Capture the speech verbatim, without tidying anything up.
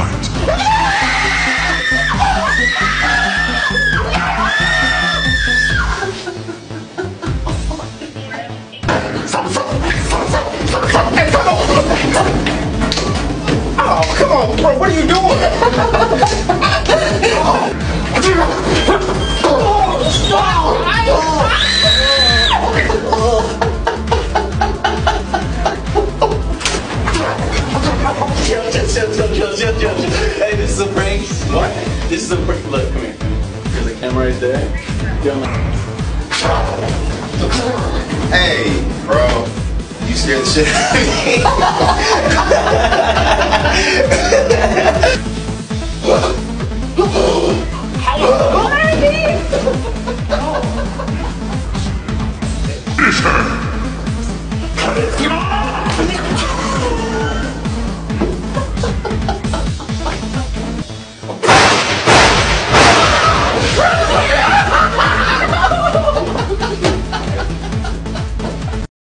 dynamite. Oh, come on, bro, what are you doing? Chill, chill, chill, chill, chill, chill, chill. Hey, this is a prank. What? This is a prank. Look, come here. There's a camera right there. Get on my... Hey, bro. You scared the shit out of me.